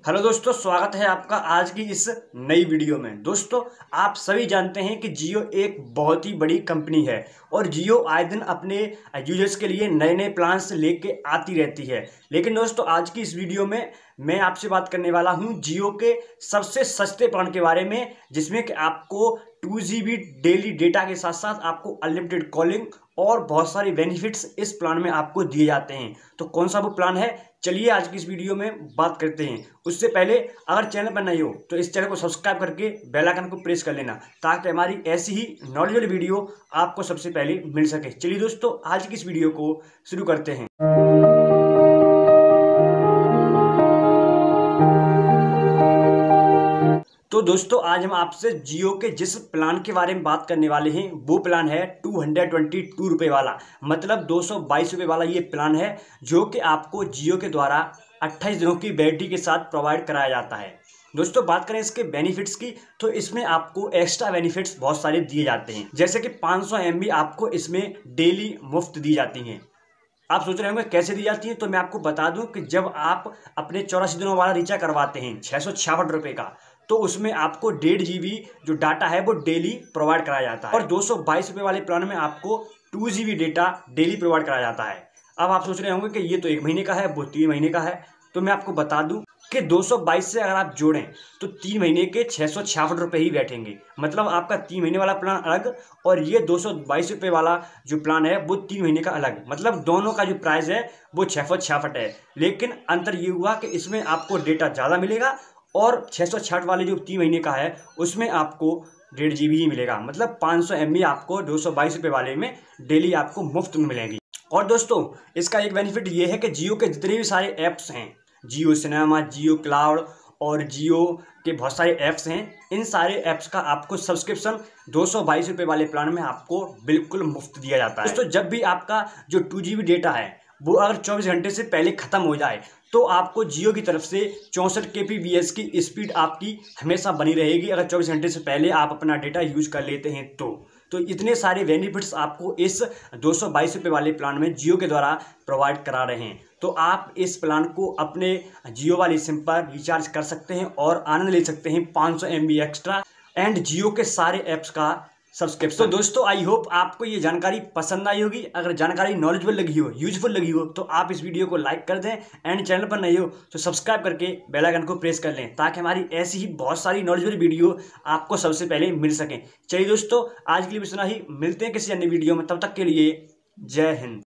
Hello दोस्तों, स्वागत है आपका आज की इस नई वीडियो में। दोस्तों, आप सभी जानते हैं कि जियो एक बहुत ही बड़ी कंपनी है और जियो आए दिन अपने यूजर्स के लिए नए नए प्लान्स लेके आती रहती है। लेकिन दोस्तों, आज की इस वीडियो में मैं आपसे बात करने वाला हूं जियो के सबसे सस्ते प्लान के बारे में, जिसमें कि आपको 2 GB डेली डेटा के साथ साथ आपको अनलिमिटेड कॉलिंग और बहुत सारे बेनिफिट्स इस प्लान में आपको दिए जाते हैं। तो कौन सा वो प्लान है, चलिए आज की इस वीडियो में बात करते हैं। उससे पहले अगर चैनल पर नए हो तो इस चैनल को सब्सक्राइब करके बेल आइकन को प्रेस कर लेना, ताकि हमारी ऐसी ही नॉलेजेबल वीडियो आपको सबसे पहले मिल सके। चलिए दोस्तों, आज की इस वीडियो को शुरू करते हैं। तो दोस्तों, आज हम आपसे जियो के जिस प्लान के बारे में बात करने वाले हैं वो प्लान है 222 रुपये वाला, मतलब 222 रुपये वाला ये प्लान है, जो कि आपको जियो के द्वारा 28 दिनों की वैलिडिटी के साथ प्रोवाइड कराया जाता है। दोस्तों, बात करें इसके बेनिफिट्स की, तो इसमें आपको एक्स्ट्रा बेनिफिट्स बहुत सारे दिए जाते हैं, जैसे कि 500 MB आपको इसमें डेली मुफ्त दी जाती हैं। आप सोच रहे होंगे कैसे दी जाती है, तो मैं आपको बता दूं कि जब आप अपने 84 दिनों वाला रिचार्ज करवाते हैं 666 रुपये का, तो उसमें आपको 1.5 GB जो डाटा है वो डेली प्रोवाइड कराया जाता है। और 222 रुपये वाले प्लान में आपको 2 GB डेटा डेली प्रोवाइड कराया जाता है। अब आप सोच रहे होंगे कि ये तो 1 महीने का है, वो 3 महीने का है, तो मैं आपको बता दूं कि 222 से अगर आप जोड़ें तो 3 महीने के 666 रुपये ही बैठेंगे। मतलब आपका 3 महीने वाला प्लान अलग और ये 222 रुपये वाला जो प्लान है वो 3 महीने का अलग। मतलब दोनों का जो प्राइस है वो 666 है, लेकिन अंतर ये हुआ कि इसमें आपको डेटा ज़्यादा मिलेगा और 666 वाले जो 3 महीने का है उसमें आपको 1.5 GB ही मिलेगा। मतलब 500 MB आपको 222 रुपये वाले में डेली आपको मुफ्त में मिलेगी। और दोस्तों, इसका एक बेनिफिट ये है कि जियो के जितने भी सारे ऐप्स हैं, जियो सिनेमा, जियो क्लाउड और जियो के बहुत सारे ऐप्स हैं, इन सारे ऐप्स का आपको सब्सक्रिप्शन 222 रुपये वाले प्लान में आपको बिल्कुल मुफ्त दिया जाता है। दोस्तों, जब भी आपका जो 2 GB डेटा है वो अगर 24 घंटे से पहले ख़त्म हो जाए तो आपको जियो की तरफ से 64 kbps की स्पीड आपकी हमेशा बनी रहेगी, अगर 24 घंटे से पहले आप अपना डेटा यूज कर लेते हैं तो इतने सारे बेनिफिट्स आपको इस 222 रुपये वाले प्लान में जियो के द्वारा प्रोवाइड करा रहे हैं। तो आप इस प्लान को अपने जियो वाली सिम पर रिचार्ज कर सकते हैं और आनंद ले सकते हैं 500 MB एक्स्ट्रा एंड जियो के सारे ऐप्स का सब्सक्रिप्शन। तो दोस्तों, आई होप आपको ये जानकारी पसंद आई होगी। अगर जानकारी नॉलेजेबल लगी हो, यूजफुल लगी हो, तो आप इस वीडियो को लाइक कर दें एंड चैनल पर नए हो तो सब्सक्राइब करके बेल आइकन को प्रेस कर लें, ताकि हमारी ऐसी ही बहुत सारी नॉलेजेबल वीडियो आपको सबसे पहले मिल सकें। चलिए दोस्तों, आज के लिए इतना ही, मिलते हैं किसी अन्य वीडियो में, तब तक के लिए जय हिंद।